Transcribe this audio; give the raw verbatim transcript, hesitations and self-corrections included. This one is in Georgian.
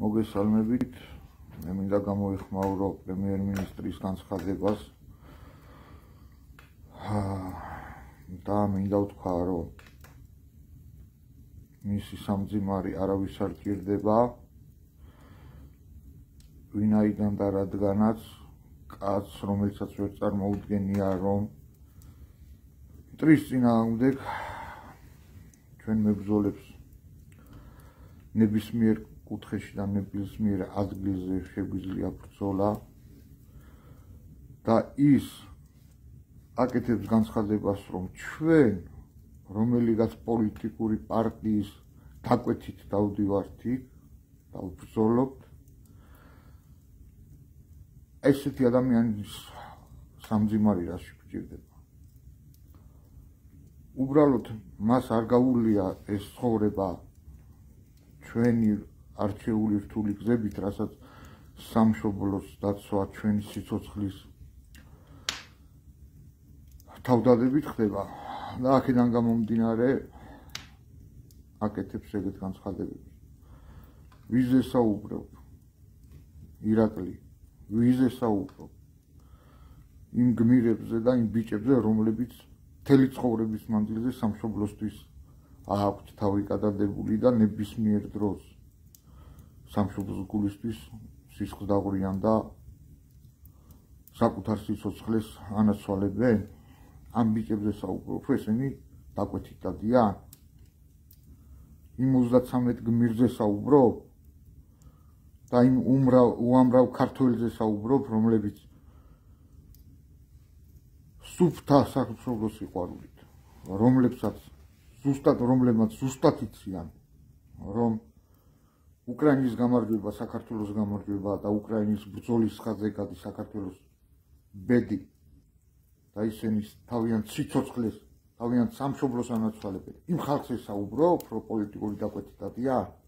მოგესალმებით. მე მინდა გამოეხმაურო პრემიერ-მინისტრის განცხადებას და მინდა ვთქვა, რომ მისი სამძიმარი არავის არ ჭირდება, ვინაიდან და რადგანაც კაცს, რომელსაც ვერ წარმოუდგენია, რომ მტრის წინააღმდეგ ჩვენ მებრძოლებს ნებისმიერ კუთხეში და ნებისმიერ ადგილზე შეგვიძლია ბრძოლა და ის აკეთებს განცხადებას, რომ ჩვენ რომელიღაც პოლიტიკური პარტიის დაკვეთით დავდივართ იქ და ვბრძოლობთ, ესეთი ადამიანის სამძიმარი რაში გვჭირდება. უბრალოდ მას არ გაუვლია ეს ცხოვრება ჩვენი არჩეული რთული გზებით, რასაც სამშობლოს დაცვა ჩვენი სიცოცხლის თავდადებით ხდება და აქედან გამომდინარე აკეთებს ეგეთ განცხადებებს. ვიზე საუბრობ, ირაკლი, ვიზე საუბრობ იმ გმირებზე და იმ ბიჭებზე, რომლებიც მთელი ცხოვრების მანძილზე სამშობლოსთვის აქვთ თავი გადადებული და ნებისმიერ დროს სამშობლოს გულისთვის სისხლს დაღვრიან და საკუთარ სიცოცხლეს ანაცვალებენ. ამ ბიჭებზე საუბრობ, რომ ესენი დაკვეთით დადიან. იმ ოცდათვრამეტ გმირზე საუბრობ და იმ უმრავ უამრავ ქართველზე საუბრობ, რომლებიც სუფთა სამშობლოს სიყვარულით, რომლებსაც ზუსტად რომლებმაც ზუსტად იციან, რომ უკრაინის გამარჯვება საქართველოს გამარჯვება და უკრაინის ბრძოლის ხაზზე გადის საქართველოს ბედი და ისინი თავიანთ სიცოცხლეს, თავიანთ სამშობლოს ანაცვალებენ. იმ ხალხს ესაუბრობ, რომ პოლიტიკური დაკვეთით დადიან.